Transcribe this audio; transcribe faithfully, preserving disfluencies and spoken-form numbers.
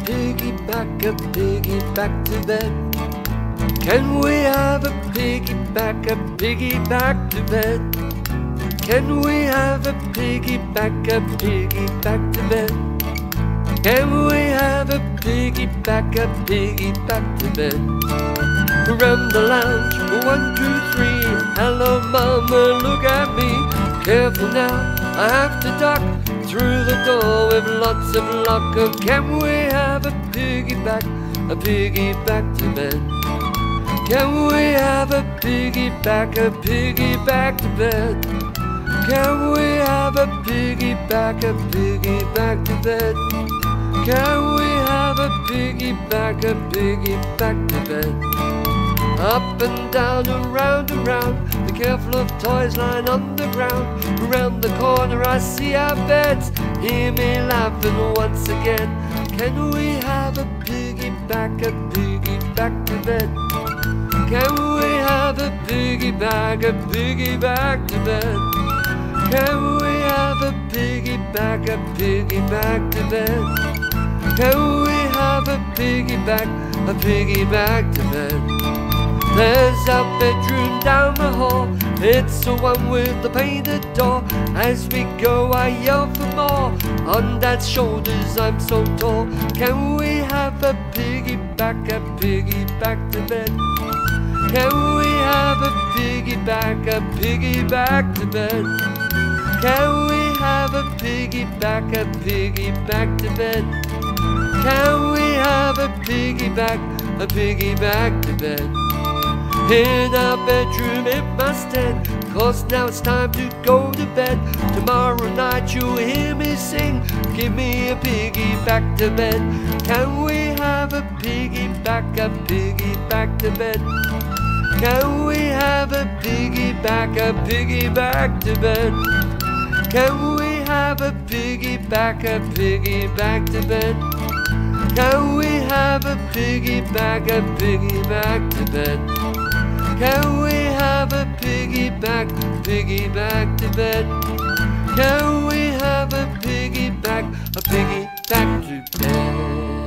piggy back, a piggy back to bed? Can we have a piggy back, a piggy back to bed? Can we have a piggy back, a piggy back to bed? Can we have a piggy back, a piggy back to bed? Around the lounge, one, two, three. Hello, mama, look at me. Careful now, I have to duck through the door with lots of luck. Oh, can we have a piggy back, a piggy back to bed? Can we have a piggy back, a piggy back to bed? Can we have a piggy back, a piggy back to bed? Can we have a piggy back, a piggy back to bed? Up and down, around and round, be careful of toys lying on the ground. Around the corner I see our beds, hear me laughing once again. Can we have a piggy back, a piggy back to bed? Can we have a piggy back, a piggy back to bed? Can we have a piggy back, a piggy back to bed? Can we have a piggy back, a piggy back to bed? There's a bedroom down the hall, it's the one with the painted door. As we go I yell for more, on Dad's shoulders I'm so tall. Can we have a piggy back, a piggy back to bed? Can we have a piggy back, a piggy back to bed? Can we have a piggy back, a piggy back to bed? Can we have a piggy back, a piggy back to bed? In our bedroom it must end, cause now it's time to go to bed. Tomorrow night you'll hear me sing, give me a piggy back to bed. Can we have a piggy back, a piggy back to bed? Can we have a piggy back, a piggy back to bed? Can we have a piggy back, a piggy back to bed? Can we have a piggy back, a piggy back to bed? Can we have a piggy back, piggy back to bed? Can we have a piggy back, a piggy back to bed?